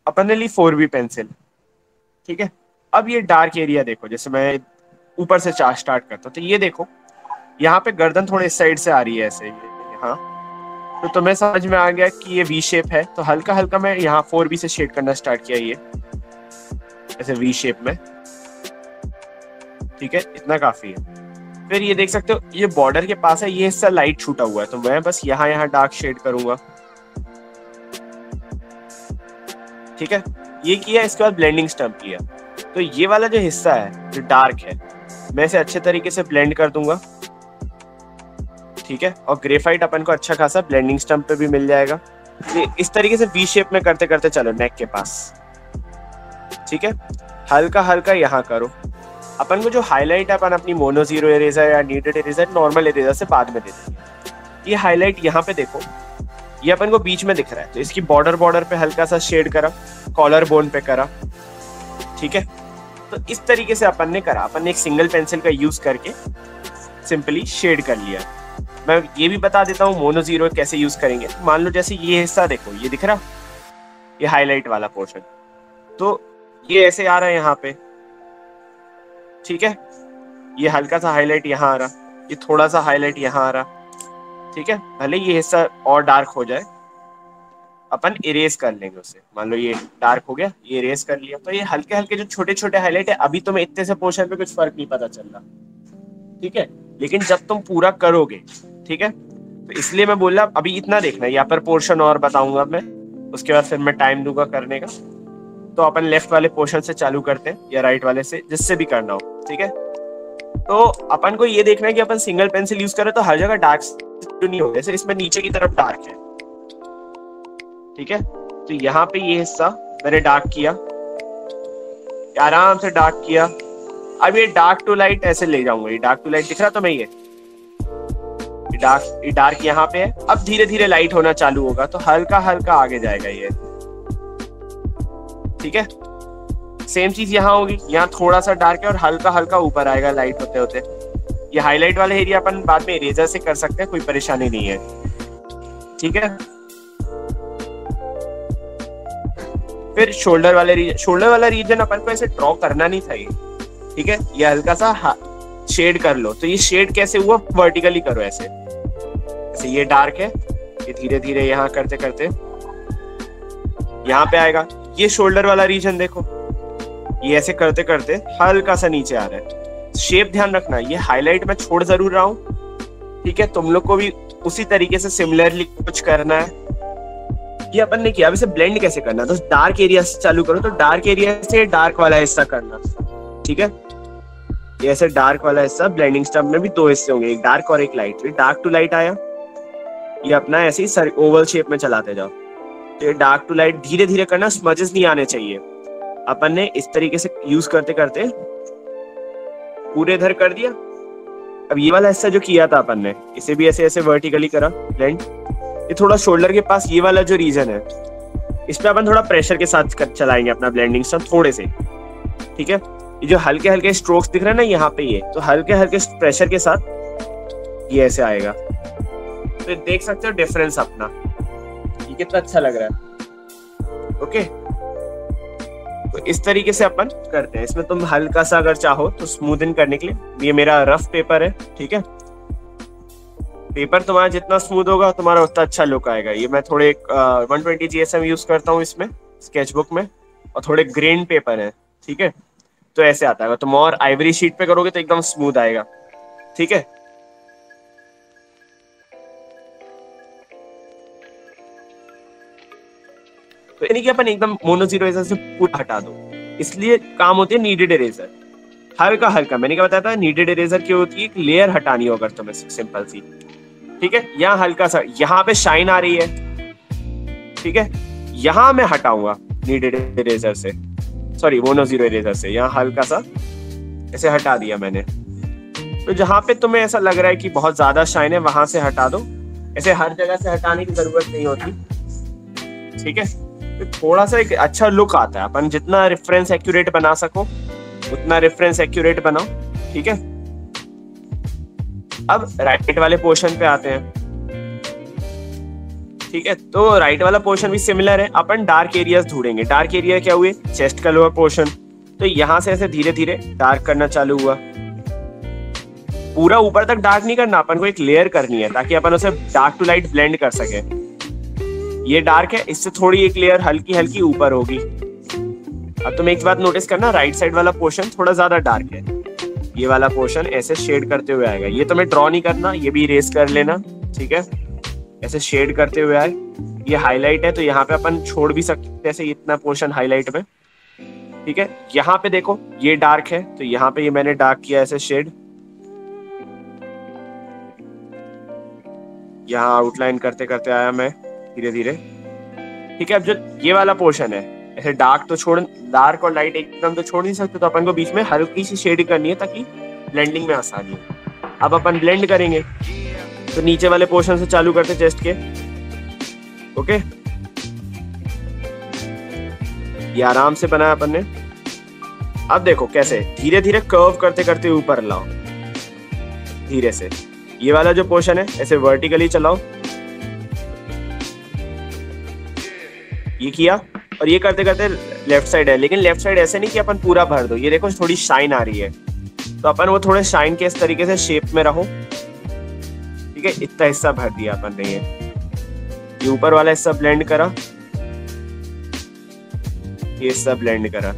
अपन ने ली 4B pencil, ठीक है। अब ये डार्क एरिया देखो, जैसे मैं ऊपर से चार स्टार्ट करता हूँ तो ये देखो यहाँ पे गर्दन थोड़े इस साइड से आ रही है ऐसे, ये हाँ। तो तुम्हें समझ में आ गया कि ये वी शेप है, तो हल्का हल्का मैं यहाँ 4B से शेड करना स्टार्ट किया, ये ऐसे वी शेप में, ठीक है, इतना काफी है। फिर ये देख सकते हो ये बॉर्डर के पास है, ये हिस्सा लाइट छूटा हुआ है, तो मैं बस यहाँ यहाँ डार्क शेड करूंगा, ठीक है। ये किया, इसके बाद ब्लेंडिंग स्टम्प किया, तो ये वाला जो हिस्सा है जो डार्क है मैं इसे अच्छे तरीके से ब्लेंड कर दूंगा, ठीक है। और ग्रेफाइट अपन को अच्छा खासा ब्लेंडिंग स्टम्प पे भी मिल जाएगा। इस तरीके से वी शेप में करते करते चलो नेक के पास, ठीक है। हल्का हल्का यहाँ करो। अपन को जो हाईलाइट है अपन अपनी मोनो जीरो इरेजर या नीडेड इरेजर नॉर्मल इरेजर से बाद में दे देंगे। ये हाईलाइट यहाँ पे देखो, ये अपन को बीच में दिख रहा है, तो इसकी बॉर्डर पे हल्का सा शेड करा, कॉलर बोन पे करा, ठीक है। तो इस तरीके से अपन ने करा, अपन ने एक सिंगल पेंसिल का यूज करके सिंपली शेड कर लिया। मैं ये भी बता देता हूँ मोनो जीरो कैसे यूज करेंगे। मान लो जैसे ये हिस्सा देखो, ये दिख रहा, ये हाईलाइट वाला पोर्शन, तो ये ऐसे आ रहा है यहाँ पे, ठीक है। ये हल्का सा हाईलाइट यहाँ आ रहा, ये थोड़ा सा हाईलाइट यहाँ आ रहा, ठीक है। भले ये हिस्सा और डार्क हो जाए, अपन इरेज कर लेंगे उसे। मान लो ये डार्क हो गया, ये इरेज कर लिया, तो ये हल्के हल्के जो छोटे छोटे हाईलाइट है, अभी तुम्हें इतने से पोर्शन पे कुछ फर्क नहीं पता चल रहा, ठीक है। लेकिन जब तुम पूरा करोगे, ठीक है, तो इसलिए मैं बोल रहा अभी इतना देखना, यहाँ पर पोर्शन और बताऊंगा मैं, उसके बाद फिर मैं टाइम दूंगा करने का। तो अपन लेफ्ट वाले पोर्शन से चालू करते हैं या राइट वाले से, जिससे भी करना हो, ठीक है। तो अपन को ये देखना है कि अपन सिंगल पेंसिल यूज करें तो हर जगह डार्क नहीं हो, जैसे इसमें नीचे की तरफ डार्क है, ठीक है। तो यहाँ पे ये हिस्सा मैंने डार्क किया, आराम से डार्क किया। अब ये डार्क टू लाइट ऐसे ले जाऊंगा, ये डार्क टू लाइट दिख रहा तो मैं ये डार्क यहाँ पे है। अब धीरे धीरे लाइट होना चालू होगा, तो हल्का हल्का आगे जाएगा ये, ठीक है। सेम चीज यहाँ होगी, यहाँ थोड़ा सा डार्क है और हल्का हल्का ऊपर आएगा लाइट होते होते। ये हाईलाइट वाले एरिया अपन बाद में इरेजर से कर सकते हैं, कोई परेशानी नहीं है, ठीक है। फिर शोल्डर वाला रीजन अपन को ऐसे ड्रॉ करना नहीं चाहिए, ठीक है। ये हल्का सा शेड कर लो, तो ये शेड कैसे हुआ, वर्टिकली करो ऐसे, ऐसे ये डार्क है, ये धीरे धीरे यहाँ करते करते यहाँ पे आएगा। ये शोल्डर वाला रीजन देखो, ये ऐसे करते करते हल्का सा नीचे आ रहा है। शेप ध्यान रखना, ये हाईलाइट में छोड़ जरूर रहा हूँ, ठीक है। तुम लोग को भी उसी तरीके से सिमिलरली कुछ करना है। ये अपन ने किया, अब इसे ब्लेंड कैसे करना, तो डार्क एरिया से चालू करो, तो डार्क एरिया से डार्क वाला हिस्सा करना, ठीक है। ये ऐसे डार्क वाला हिस्सा, ब्लेंडिंग स्टम्प में भी दो हिस्से होंगे, एक डार्क और एक लाइट। डार्क टू लाइट आया, ये अपना ऐसे ही ओवल शेप में चलाते जाओ। तो ये डार्क टू लाइट धीरे धीरे करना, स्मजेस नहीं आने चाहिए। अपन ने इस तरीके से यूज करते करते पूरे इधर कर दिया। अब ये वाला हिस्सा जो किया था अपन ने, इसे भी ऐसे ऐसे वर्टिकली करा ब्लेंड। ये थोड़ा शोल्डर के पास ये वाला जो रीजन है, इस पे अपन थोड़ा प्रेशर के साथ चलाएंगे अपना ब्लेंडिंग स्टम्प थोड़े से, ठीक है। ये जो हल्के हल्के स्ट्रोक्स दिख रहे हैं ना यहाँ पे, ये तो हल्के हल्के प्रेशर के साथ ये ऐसे आएगा। तो देख सकते हो डिफरेंस अपना, ये कितना अच्छा लग रहा है, ओके। तो इस तरीके से अपन करते हैं। इसमें तुम हल्का सा अगर चाहो तो स्मूथन करने के लिए, ये मेरा रफ पेपर है, ठीक है। पेपर तुम्हारा जितना स्मूथ होगा तुम्हारा उतना अच्छा लुक आएगा। ये मैं थोड़े 120 GSM यूज करता हूँ इसमें स्केचबुक में, और थोड़े ग्रेन पेपर है, ठीक है। तो ऐसे आता है, तुम और आइवरी शीट पे करोगे तो एकदम स्मूथ आएगा, ठीक है। तो यानी कि अपन एकदम मोनो जीरो इरेजर से पूरा हटा दो, इसलिए काम होती है नीडेड इरेजर। हल्का हल्का, मैंने क्या बताया था, नीडेड इरेजर की होती है एक लेयर हटानी हो अगर तुम्हें, सिंपल सी, ठीक है। यहाँ हल्का सा, यहाँ पे शाइन आ रही है, ठीक है। यहाँ मैं हटाऊंगा नीडेड इरेजर से, सॉरी मोनो जीरो इरेजर से, यहाँ हल्का सा ऐसे हटा दिया मैंने। तो जहां पे तुम्हें ऐसा लग रहा है कि बहुत ज्यादा शाइन है, वहां से हटा दो। ऐसे हर जगह से हटाने की जरूरत नहीं होती, ठीक है। तो थोड़ा सा एक अच्छा लुक आता है। अपन जितना रेफरेंस एक्यूरेट बना सको उतना रेफरेंस एक्यूरेट बनाओ, ठीक है। अब राइट वाले पोर्शन पे आते हैं। ठीक है, तो राइट वाला पोर्शन भी सिमिलर है। अपन डार्क एरियाज ढूंढेंगे। डार्क एरिया क्या हुए, चेस्ट का लोअर पोर्शन। तो यहाँ से ऐसे धीरे धीरे डार्क करना चालू हुआ। पूरा ऊपर तक डार्क नहीं करना, अपन को एक लेयर करनी है ताकि अपन उसे डार्क टू लाइट ब्लेंड कर सके। ये डार्क है, इससे थोड़ी एक लेयर हल्की हल्की ऊपर होगी। अब तुम एक बात नोटिस करना, राइट साइड वाला पोर्शन थोड़ा ज्यादा डार्क है। ये वाला पोर्शन ऐसे शेड करते हुए आएगा। ये तुम्हें ड्रॉ नहीं करना, ये भी इरेज कर लेना, ठीक है। ऐसे शेड करते हुए आए। ये हाईलाइट है तो यहाँ पे अपन छोड़ भी सकते हैं ऐसे इतना पोर्शन हाईलाइट में, ठीक है। यहाँ पे देखो ये डार्क है तो यहाँ पे ये मैंने डार्क किया ऐसे शेड। यहाँ आउटलाइन करते करते आया मैं धीरे धीरे, ठीक है। अब जो ये वाला पोर्शन है ऐसे डार्क तो छोड़, डार्क और लाइट एकदम तो छोड़ नहीं सकते, तो अपन को बीच में हल्की सी शेड करनी है ताकि ब्लेंडिंग में आसानी हो। अब अपन ब्लेंड करेंगे तो नीचे वाले पोर्शन से चालू करते चेस्ट के, ओके। ये आराम से बनाया अपन ने। अब देखो कैसे धीरे धीरे कर्व करते करते ऊपर लाओ धीरे से। ये वाला जो पोर्शन है ऐसे वर्टिकली चलाओ, ये किया। और ये करते करते लेफ्ट साइड है, लेकिन लेफ्ट साइड ऐसे नहीं कि अपन पूरा भर दो। ये देखो थोड़ी शाइन आ रही है तो अपन वो थोड़े शाइन के इस तरीके से शेप में रहो, ठीक है। इतना हिस्सा भर दिया अपन ने। ये ऊपर वाला हिस्सा ब्लेंड करा, ये हिस्सा ब्लेंड करा,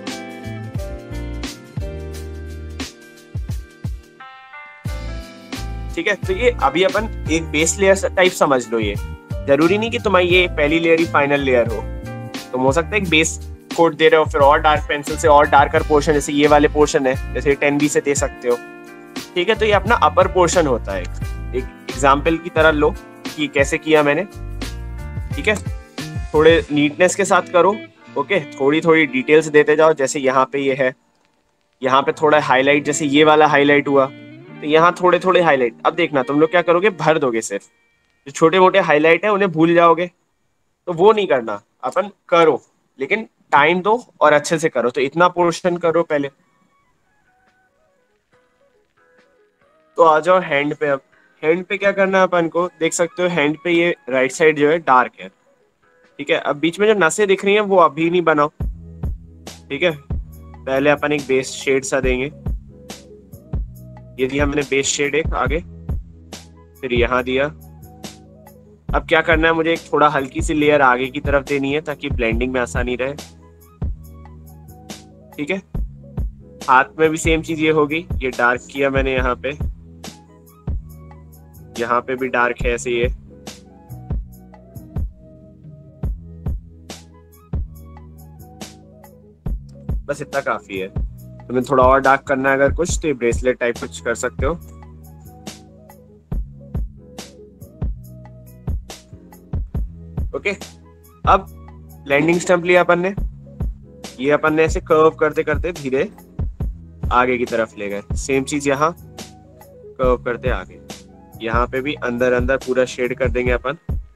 ठीक है। तो ये अभी अपन एक बेस लेयर टाइप समझ लो। ये जरूरी नहीं कि तुम्हारी ये पहली लेयर ही फाइनल लेयर हो। तुम हो सकता है एक बेस कोट दे रहे हो, फिर और डार्क पेंसिल से और डार्कर पोर्शन, जैसे ये वाले पोर्शन है जैसे 10B से दे सकते हो, ठीक है। तो ये अपना अपर पोर्शन होता है। एक एग्जाम्पल की तरह लो कि कैसे किया मैंने, ठीक है। थोड़े नीटनेस के साथ करो, ओके। थोड़ी थोड़ी डिटेल्स देते जाओ, जैसे यहाँ पे ये है, यहाँ पे थोड़ा हाईलाइट, जैसे ये वाला हाईलाइट हुआ तो यहाँ थोड़े थोड़े हाईलाइट। अब देखना तुम लोग क्या करोगे, भर दोगे सिर्फ। जो छोटे मोटे हाईलाइट है उन्हें भूल जाओगे, तो वो नहीं करना। अपन करो लेकिन टाइम दो और अच्छे से करो। तो इतना पोर्शन करो पहले। तो आ जाओ हैंड पे। अब हैंड पे क्या करना है अपन को, देख सकते हो हैंड पे ये राइट साइड जो है डार्क है, ठीक है। अब बीच में जो नसें दिख रही हैं वो अभी नहीं बनाओ, ठीक है। पहले अपन एक बेस शेड सा देंगे। ये दिया मैंने बेस शेड एक आगे, फिर यहाँ दिया। अब क्या करना है, मुझे एक थोड़ा हल्की सी लेयर आगे की तरफ देनी है ताकि ब्लेंडिंग में आसानी रहे, ठीक है। हाथ में भी सेम चीज ये होगी। ये डार्क किया मैंने यहाँ पे भी डार्क है ऐसे ये। बस इतना काफी है। तुम्हें थोड़ा और डार्क करना है अगर कुछ, तो ये ब्रेसलेट टाइप कुछ कर सकते हो, ओके। अब ब्लेंडिंग स्टम्प लिया अपन ने। ये अपन ने ऐसे कर्व करते करते धीरे आगे की तरफ ले गए। सेम चीज यहाँ कर्व करते आगे। यहाँ पे भी अंदर अंदर पूरा शेड कर देंगे अपन।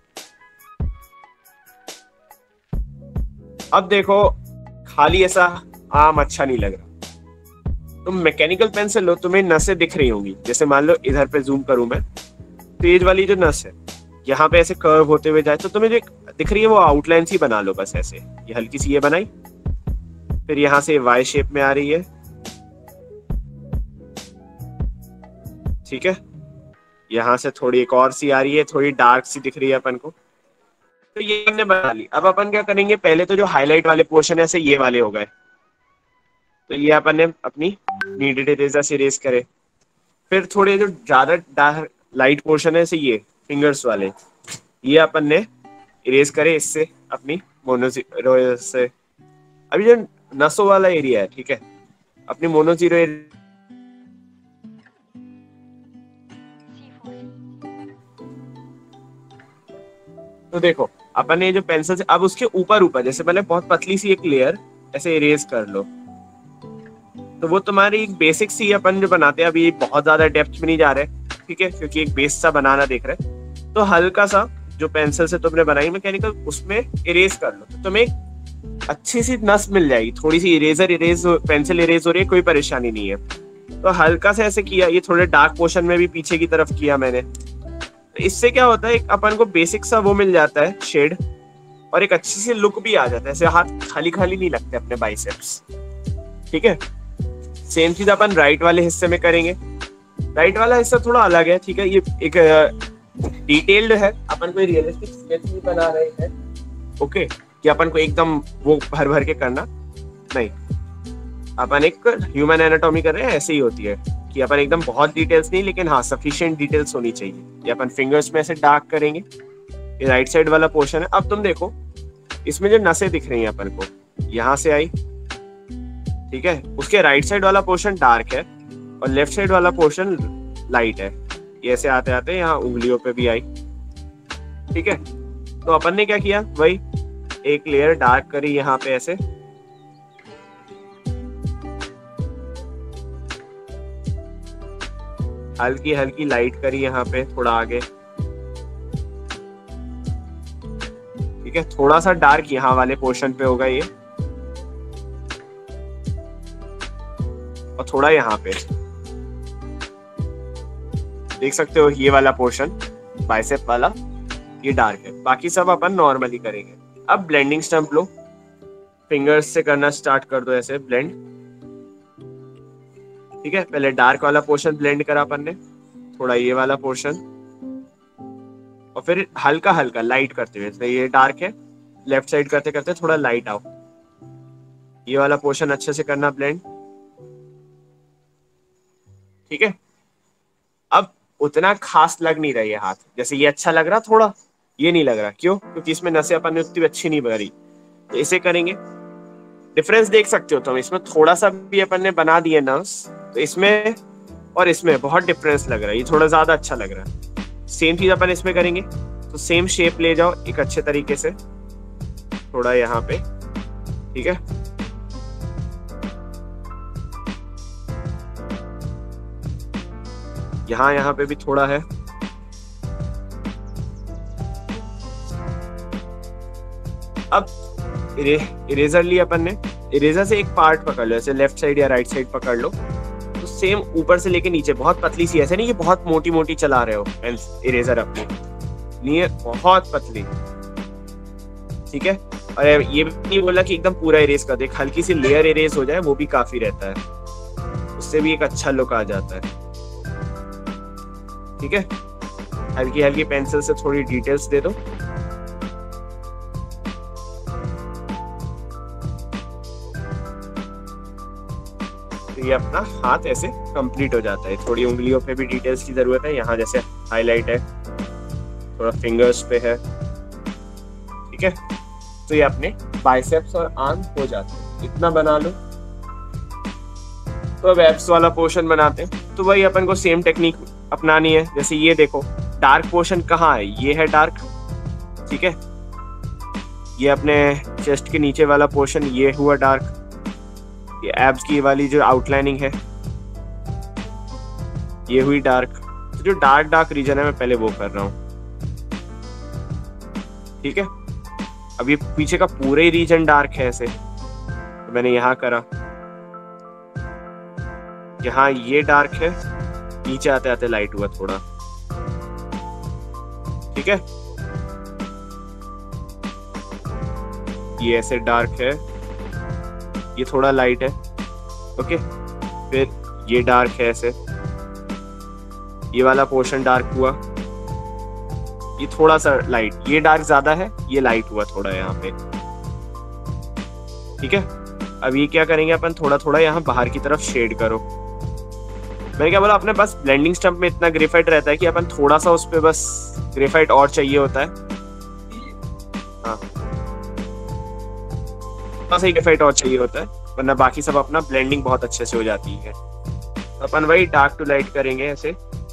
अब देखो खाली ऐसा आम अच्छा नहीं लग रहा। तुम मैकेनिकल पेन से लो, तुम्हें नसें दिख रही होंगी। जैसे मान लो इधर पे जूम करूं मैं, तेज वाली जो नस है यहाँ पे ऐसे कर्व होते हुए जाए, तो तुम्हें जो दिख रही है वो आउटलाइन सी बना लो बस ऐसे। ये हल्की सी ये बनाई, फिर यहाँ से वाई शेप में आ रही है, ठीक है। यहाँ से थोड़ी एक और सी आ रही है, थोड़ी डार्क सी दिख रही है अपन को। तो ये हमने बना ली। अब अपन क्या करेंगे, पहले तो जो हाईलाइट वाले पोर्शन है ऐसे ये वाले हो गए, तो ये अपन ने अपनी नीडेड इरेजर से इरेज करे। फिर थोड़े जो ज्यादा डार्क लाइट पोर्शन है ऐसे ये फिंगर्स वाले, ये अपन ने इरेज करे इससे अपनी मोनो जीरो से। अभी जो नसों वाला एरिया है, ठीक है, अपनी मोनो जीरो। तो देखो अपन ने जो पेंसिल से अब उसके ऊपर ऊपर जैसे पहले बहुत पतली सी एक लेयर ऐसे इरेज कर लो, तो वो तुम्हारी एक बेसिक सी अपन जो बनाते हैं, अभी बहुत ज्यादा डेप्थ में नहीं जा रहे, ठीक है, क्योंकि एक बेस सा बनाना देख रहे। तो हल्का सा जो पेंसिल से तुमने बनाई मैकेनिकल, उसमें इरेज कर लो, तो तुम्हें एक अच्छी सी नस मिल जाएगी। थोड़ी सी पेंसिल इरेज हो रही है, कोई परेशानी नहीं है। तो हल्का सा ऐसे किया, ये थोड़े डार्क पोर्शन में भी पीछे की तरफ किया मैंने, तो इससे क्या होता है, एक अपन को बेसिक सा वो मिल जाता है शेड, और एक अच्छी सी लुक भी आ जाता है, ऐसे हाथ खाली खाली नहीं लगते अपने बाइसेप्स। ठीक है, सेम चीज अपन राइट वाले हिस्से में करेंगे। राइट वाला हिस्सा थोड़ा अलग है, ठीक है, ये एक डिटेल्ड है, अपन कोई रियलिस्टिक स्केच नहीं बना रहे हैं, ओके, कि अपन को एकदम वो भर भर के करना नहीं, अपन एक ह्यूमन एनाटॉमी कर रहे हैं, ऐसे ही होती है कि अपन एकदम बहुत डिटेल्स नहीं, लेकिन हाँ सफिशिएंट डिटेल्स होनी चाहिए। ये अपन फिंगर्स में ऐसे डार्क करेंगे, ये राइट साइड वाला पोर्शन है। अब तुम देखो इसमें जो नसें दिख रही हैं अपन को, यहाँ से आई, ठीक है, उसके राइट साइड वाला पोर्शन डार्क है और लेफ्ट साइड वाला पोर्शन लाइट है। ये ऐसे आते आते यहाँ उंगलियों पे भी आई, ठीक है। तो अपन ने क्या किया, वही एक लेयर डार्क करी यहाँ पे ऐसे, हल्की हल्की लाइट करी यहाँ पे थोड़ा आगे, ठीक है, थोड़ा सा डार्क यहाँ वाले पोर्शन पे होगा ये, और थोड़ा यहाँ पे देख सकते हो ये वाला पोर्शन बाइसेप वाला ये डार्क है, बाकी सब अपन नॉर्मली करेंगे। अब ब्लेंडिंग स्टंप लो, फिंगर्स से करना स्टार्ट कर दो ऐसे ब्लेंड, ठीक है। पहले डार्क वाला पोर्शन ब्लेंड करा अपन ने, थोड़ा ये वाला पोर्शन, और फिर हल्का हल्का लाइट करते हुए, तो ये डार्क है, लेफ्ट साइड करते करते थोड़ा लाइट आओ, ये वाला पोर्शन अच्छे से करना ब्लेंड, ठीक है। अब उतना खास लग नहीं रहा ये हाथ, जैसे ये अच्छा लग रहा थोड़ा, ये नहीं लग रहा, क्यों? क्योंकि इसमें नसें अपन ने उतनी अच्छी नहीं भरी। तो इसे करेंगे, डिफरेंस देख सकते हो तुम, इसमें थोड़ा सा भी अपन ने बना दिए नर्व्स, तो इसमें और इसमें बहुत डिफरेंस लग रहा है, ये थोड़ा ज्यादा अच्छा लग रहा है। सेम चीज अपन इसमें करेंगे, तो सेम शेप ले जाओ एक अच्छे तरीके से, थोड़ा यहाँ पे, ठीक है। यहाँ पे भी थोड़ा है, अब इरेजर लिया अपन ने, इरेजर से एक पार्ट पकड़ लो, ऐसे लेफ्ट साइड या राइट साइड पकड़ लो, तो सेम ऊपर से लेके नीचे, बहुत पतली सी, ऐसे नहीं कि बहुत मोटी मोटी चला रहे हो इरेजर अपनी, नहीं बहुत पतली, ठीक है। और ये भी नहीं बोला कि एकदम पूरा इरेज कर दे, हल्की सी लेयर इरेज हो जाए वो भी काफी रहता है, उससे भी एक अच्छा लुक आ जाता है, ठीक है। हल्की हल्की पेंसिल से थोड़ी डिटेल्स दे दो, तो ये अपना हाथ ऐसे कंप्लीट हो जाता है। थोड़ी उंगलियों पे भी डिटेल्स की जरूरत है, यहाँ जैसे हाईलाइट है, थोड़ा फिंगर्स पे है, ठीक है। तो ये अपने बाइसेप्स और आर्म हो जाते हैं, इतना बना लो। तो अब एब्स वाला पोर्शन बनाते हैं, तो वही अपन को सेम टेक्निक अपनानी है। जैसे ये देखो डार्क पोर्शन कहाँ है, ये है डार्क, ठीक है। ये अपने चेस्ट के नीचे वाला पोर्शन ये हुआ डार्क, ये एब्स की वाली जो आउटलाइनिंग है ये हुई डार्क। तो जो डार्क डार्क रीजन है मैं पहले वो कर रहा हूँ, ठीक है। अब ये पीछे का पूरा ही रीजन डार्क है ऐसे, तो मैंने यहाँ करा, यहाँ ये डार्क है, नीचे आते आते लाइट हुआ थोड़ा, ठीक है। ये ऐसे डार्क है, ये थोड़ा लाइट है, ओके। फिर ये डार्क है ऐसे, ये वाला पोर्शन डार्क हुआ, ये थोड़ा सा लाइट, ये डार्क ज्यादा है, ये लाइट हुआ थोड़ा यहाँ पे, ठीक है। अब ये क्या करेंगे अपन, थोड़ा थोड़ा यहाँ बाहर की तरफ शेड करो। मैंने क्या बोला, अपने पास ब्लेंडिंग स्टंप में इतना ग्रेफाइट रहता है कि अपन थोड़ा सा उस पे बस ग्रेफाइट और चाहिए होता है, हाँ थोड़ा सा ग्रेफाइट और चाहिए होता है, वरना बाकी सब अपना ब्लेंडिंग बहुत अच्छे से हो जाती है। अपन वही डार्क टू लाइट करेंगे ऐसे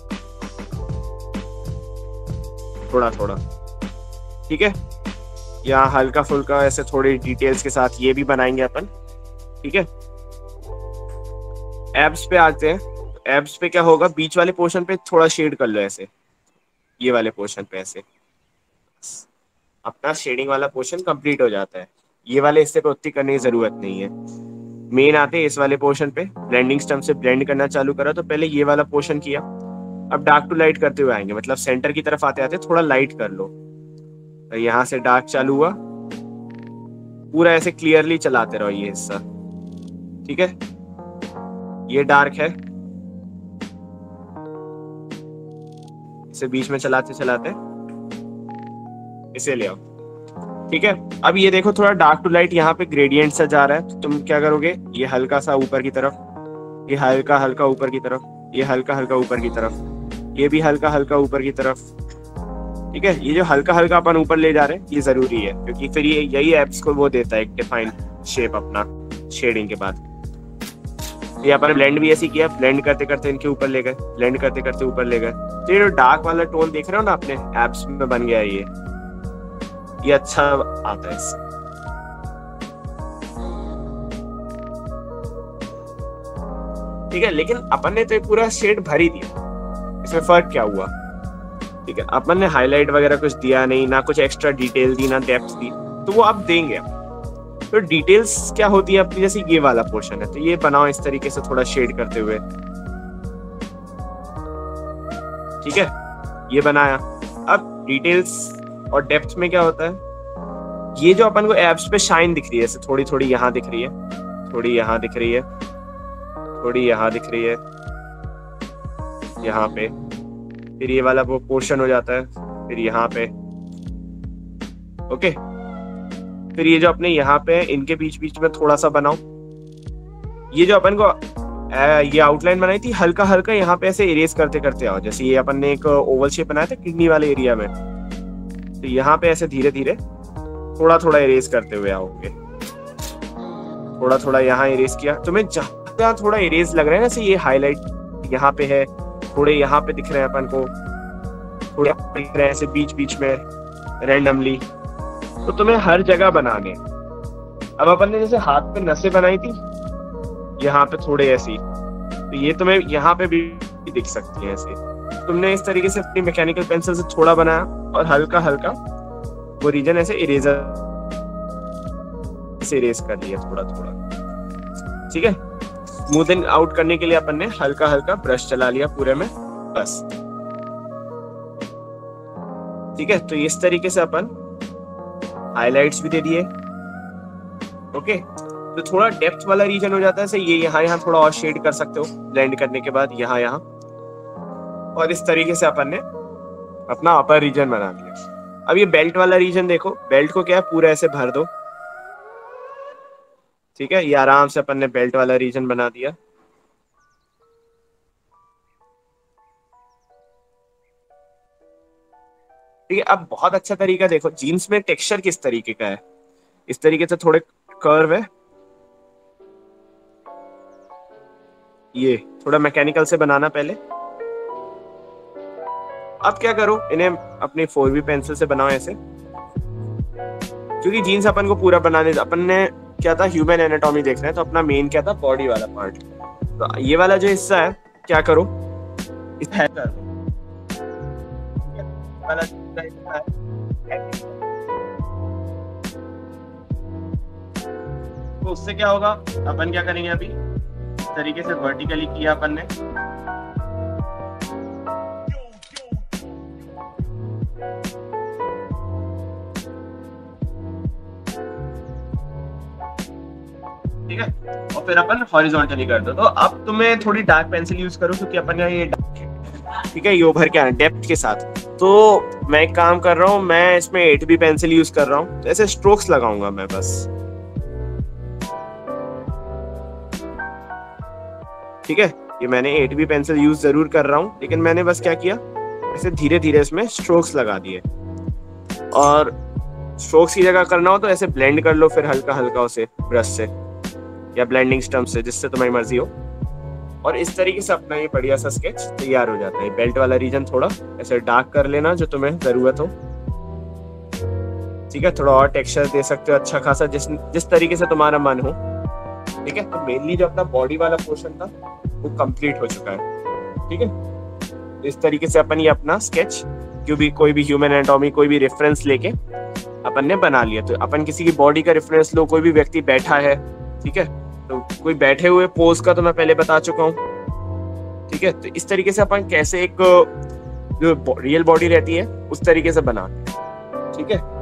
थोड़ा थोड़ा, ठीक है। यहाँ हल्का फुल्का ऐसे थोड़ी डिटेल्स के साथ ये भी बनाएंगे अपन, ठीक है। एब्स पे आते हैं, एब्स पे क्या होगा, बीच वाले पोर्शन पे थोड़ा शेड कर लो ऐसे, ये वाले पोर्शन पे ऐसे, अपना शेडिंग वाला पोर्शन कंप्लीट हो जाता है। ये वाले हिस्से पे उतनी करने की जरूरत नहीं है। मेन आते हैं इस वाले पोर्शन पे, ब्लेंडिंग स्टंप से ब्लेंड करना चालू करा, तो पहले ये वाला पोर्शन किया, अब डार्क टू लाइट करते हुए आएंगे, मतलब सेंटर की तरफ आते आते थोड़ा लाइट कर लो। तो यहाँ से डार्क चालू हुआ, पूरा ऐसे क्लियरली चलाते रहो ये हिस्सा, ठीक है। ये डार्क है, इसे बीच में चलाते चलाते इसे ले आओ, ठीक है। अब ये देखो थोड़ा डार्क टू लाइट यहाँ पे ग्रेडियंट सा जा रहा है, तो तुम क्या करोगे, ये हल्का सा ऊपर की तरफ, ये हल्का हल्का ऊपर की तरफ, ये हल्का हल्का ऊपर की तरफ, ये भी हल्का हल्का ऊपर की तरफ, ठीक है। ये जो हल्का हल्का अपन ऊपर ले जा रहे हैं ये जरूरी है, क्योंकि फिर ये यही एप्स को वो देता है एक डिफाइन शेप अपना शेडिंग के बाद। ये अपन ब्लेंड भी ऐसे किया, ब्लेंड करते करते इनके ऊपर ले गए, ब्लेंड करते करते ऊपर ले गए। तो ये जो डार्क वाला टोन देख रहे हो ना अपने एप्स में बन गया है, ये अच्छा आता है इससे। ठीक है, लेकिन अपन ने तो पूरा शेड भर ही दिया, इसमें फर्क क्या हुआ? ठीक है, अपन ने हाईलाइट वगैरह कुछ दिया नहीं, ना कुछ एक्स्ट्रा डिटेल दी, ना डेप्थ दी, तो वो अब देंगे। तो डिटेल्स क्या होती है अपनी, जैसे ये वाला पोर्शन है, तो ये बनाओ इस तरीके से थोड़ा शेड करते हुए, ठीक है, ये बनाया। अब डिटेल्स और डेप्थ में क्या होता है, ये जो अपन को एप्स पे शाइन दिख रही है, जैसे थोड़ी थोड़ी यहाँ दिख रही है, थोड़ी यहाँ दिख रही है, थोड़ी यहाँ दिख रही है, यहाँ पे, फिर ये वाला वो पोर्शन हो जाता है, फिर यहाँ पे, ओके। फिर ये जो अपने यहाँ पे इनके बीच बीच में थोड़ा सा बनाओ, ये जो अपन को ये आउटलाइन बनाई थी, हल्का हल्का यहाँ पे ऐसे इरेज करते करते आओ। जैसे ये अपन ने एक ओवल शेप बनाया था किडनी वाले एरिया में, तो यहाँ पे ऐसे धीरे धीरे थोड़ा थोड़ा इरेज करते हुए आओगे, थोड़ा थोड़ा यहाँ इरेज किया। तुम्हें जहाँ थोड़ा इरेज लग रहा है ना, जैसे ये हाईलाइट यहाँ पे है, थोड़े यहाँ पे दिख रहे हैं अपन को, थोड़े दिख रहे हैं ऐसे बीच बीच में रैंडमली, तो तुम्हें हर जगह बनाने। अब अपन ने जैसे हाथ पे नसें बनाई थी यहाँ पे थोड़े ऐसी, तो ये तुम्हें यहाँ पे भी दिख सकती है ऐसे। तुमने इस तरीके से अपनी मैकेनिकल पेंसिल से थोड़ा बनाया और हल्का हल्का वो रीजन ऐसे इरेजर से इरेज कर लिया थोड़ा थोड़ा, ठीक है। स्मूथनिंग आउट करने के लिए अपन ने हल्का हल्का ब्रश चला लिया पूरे में, बस, ठीक है। तो इस तरीके से अपन हाइलाइट्स भी दे दिए, ओके। तो थोड़ा डेप्थ वाला रीजन हो जाता है, से ये यहाँ थोड़ा और शेड कर सकते हो ब्लेंड करने के बाद, यहाँ और इस तरीके से अपन ने अपना अपर रीजन बना लिया। अब ये बेल्ट वाला रीजन देखो, बेल्ट को क्या है पूरा ऐसे भर दो, ठीक है। ये आराम से अपन ने बेल्ट वाला रीजन बना दिया। ठीक है, अब बहुत अच्छा तरीका देखो, जीन्स में टेक्सचर किस तरीके का है, इस तरीके से थोड़े कर्व है, ये थोड़ा मैकेनिकल से बनाना पहले। अब क्या करो, इन्हें अपनी 4B पेंसिल से बनाओ ऐसे, क्योंकि जीन्स अपन को पूरा बनाने, अपन ने क्या था ह्यूमन एनाटॉमी देख रहे हैं, तो अपना मेन क्या था बॉडी वाला पार्ट। तो ये वाला जो हिस्सा है क्या करो, इस वाला तो उससे क्या होगा, अपन क्या करेंगे अभी, इस तरीके से वर्टिकली किया अपन ने, ठीक है, और फिर अपन हॉरिजॉन्टली कर दो। तो अब तुम्हें थोड़ी डार्क पेंसिल यूज करो, क्योंकि अपन यहाँ ये ठीक है ये उभर के आना डेप्थ के साथ। तो मैं एक काम कर रहा हूँ, मैं इसमें 8B पेंसिल यूज कर रहा हूँ, ऐसे स्ट्रोक्स लगाऊंगा मैं बस, ठीक है। ये मैंने 8B पेंसिल यूज जरूर कर रहा हूँ, लेकिन मैंने बस क्या किया, ऐसे धीरे धीरे इसमें स्ट्रोक्स लगा दिए। और स्ट्रोक्स की जगह करना हो तो ऐसे ब्लेंड कर लो फिर हल्का हल्का उसे ब्रश से या ब्लेंडिंग स्टम्प से, जिससे तुम्हारी मर्जी हो। और इस तरीके से अपना ये बढ़िया सा स्केच तैयार हो जाता है। बेल्ट वाला रीजन थोड़ा ऐसे डार्क कर लेना जो तुम्हें जरूरत हो, ठीक है। थोड़ा और टेक्सचर दे सकते हो अच्छा खासा, जिस तरीके से तुम्हारा मन हो, ठीक है। तो मेनली जो अपना बॉडी वाला पोर्शन था वो कंप्लीट हो चुका है, ठीक है। इस तरीके से अपन ये अपना स्केच कोई भी ह्यूमन एनाटॉमी कोई भी रेफरेंस लेके अपन ने बना लिया। तो अपन किसी की बॉडी का रेफरेंस लो, कोई भी व्यक्ति बैठा है, ठीक है, तो कोई बैठे हुए पोज का तो मैं पहले बता चुका हूँ, ठीक है, तो इस तरीके से अपन कैसे एक जो रियल बॉडी रहती है उस तरीके से बनाते हैं, ठीक है।